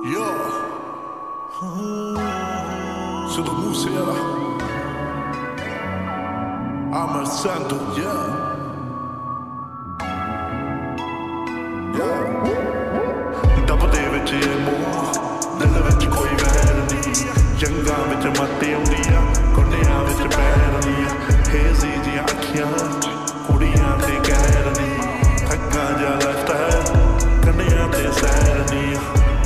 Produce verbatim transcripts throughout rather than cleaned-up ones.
Yeah. Sono musica. Amar Santo, yeah. Yeah. Double day with you more. Dill ਵਿੱਚ ਕੋਈ ਵੈਰ ਨਹੀਂ ਜੰਗਾਂ ਵਿੱਚ ਮੱਤੇ ਆਉਂਦੀ ਆ ਕੁੰਡਿਆਂ ਵਿੱਚ ਪੈਰ ਨਹੀਂ ਹੇਜ਼ੀ ਦੀਆਂ ਅੱਖੀਆਂ ਕੁੜੀਆਂ ਤੇ ਕਹਿਰ ਨਹੀਂ ਥੱਕਾਂ ਜਾ ਲਗਦਾ ਕੰਨਿਆਂ ਤੇ ਸੈਰ ਨਹੀਂ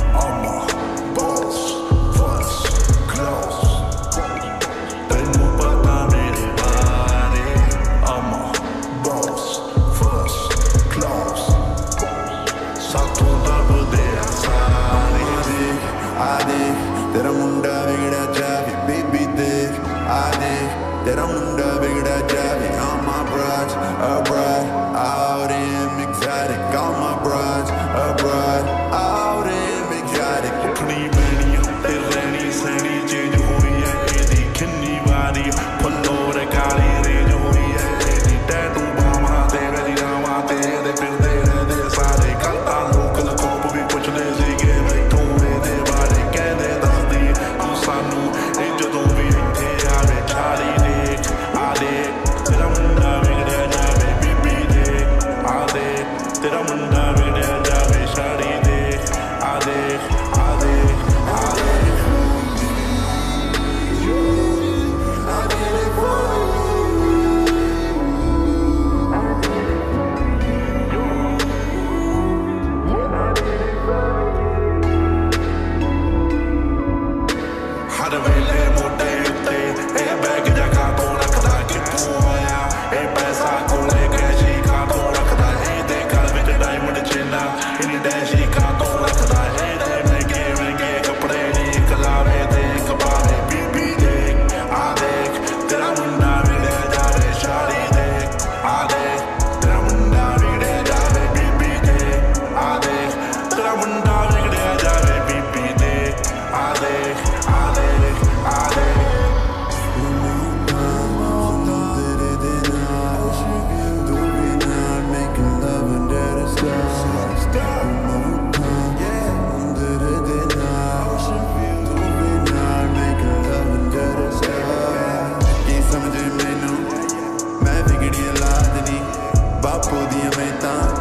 तेरा मुंडा बिगड़ा जावे बेबी देख आ दे तेरा मुंडा बिगड़ा जावे all my brides abroad out in exotic all my brides abroad out in exotic उठनी बैनी ते रहनी सहनी चेंज हुई है एदी किन्नी वारी फुल्लो रे काली रेंज हुई है एदी टैटू बामा ते वेदी रामा ते दे फिरदे रहंदे सारे करता लोक लकोप भी पुछदे सीगे बई तू एदे बारे कहदे सानू ਇਹ ਜਦੋਂ ਵੀ ਇੱਥੇ ਆਵੇ ਛਾੜੀ ਦੇਖ ਆ ਦੇ ਤੇਰਾ ਮੁੰਡਾ ਵਿਗੜਿਆ ਜਾਵੇ ਬੀਬੀ ਦੇ ਆ ਦੇ ਤੇਰਾ ਮੁੰਡਾ ਵਿਗੜਿਆ ਜਾਵੇ ਛਾੜੀ ਦੇਖ ਆ ਦੇ ਆ ਦੇ ਆ ਦੇ ਹਰ ਵੇਲੇ ਮੋਢੇ ਉੱਤੇ ਇਹ ਬੈਗ ਜਗਾ ਤੋਂ ਰੱਖਦਾ ਕਿੱਥੋਂ ਆਇਆ ਇਹ ਪੈਸਾ ਕੋਲੇ ਕੈਸ਼ੀ ਖਾ ਤੋਂ ਰੱਖਦਾ ਇਹਦੇ ਘਰ ਵਿੱਚ ਡਾਇਮੰਡ ਚੇਨਾ ਇਹਨੀ ਡੈਸ਼ੀ ਖਾ ਤੋਂ ਰੱਖਦਾ ਇਹਦੇ ਮਹਿੰਗੇ ਮਹਿੰਗੇ ਕੱਪੜੇ ਨਹੀਂ ਕਲਾਵੇ ਤੇ ਕਪਾਵੇ ਬੀਬੀ ਦੇਖ ਆ ਦੇਖ ਤੇਰਾ ਮੁੰਡਾ ਵਿਗੜਿਆ ਜਾਵੇ ਸ਼ਾੜੀ ਦੇਖ ਆ ਦੇਖ ਤੇਰਾ ਮੁੰਡਾ ਵਿਗੜਿਆ ਜਾਵੇ ਬੀਬੀ ਦੇਖ ਆ ਦੇਖ ਤੇਰਾ ਮੁੰਡਾ ਵਿਗੜਿਆ ਜਾਵੇ ਬੀਬੀ ਦੇਖ ਆ ਦੇਖ बापू दियां मैं